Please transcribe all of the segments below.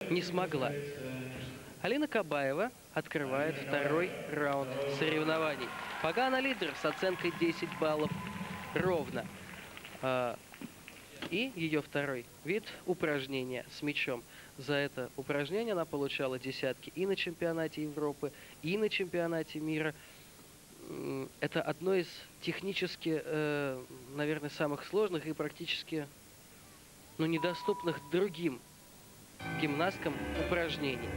не смогла. Алина Кабаева открывает второй раунд соревнований. Пока она лидер с оценкой 10 баллов ровно. И ее второй вид – упражнения с мячом. За это упражнение она получала десятки и на чемпионате Европы, и на чемпионате мира. Это одно из технически, наверное, самых сложных и практически недоступных другим гимнасткам упражнений.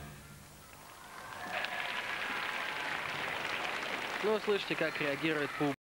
Ну, слышите, как реагирует публика.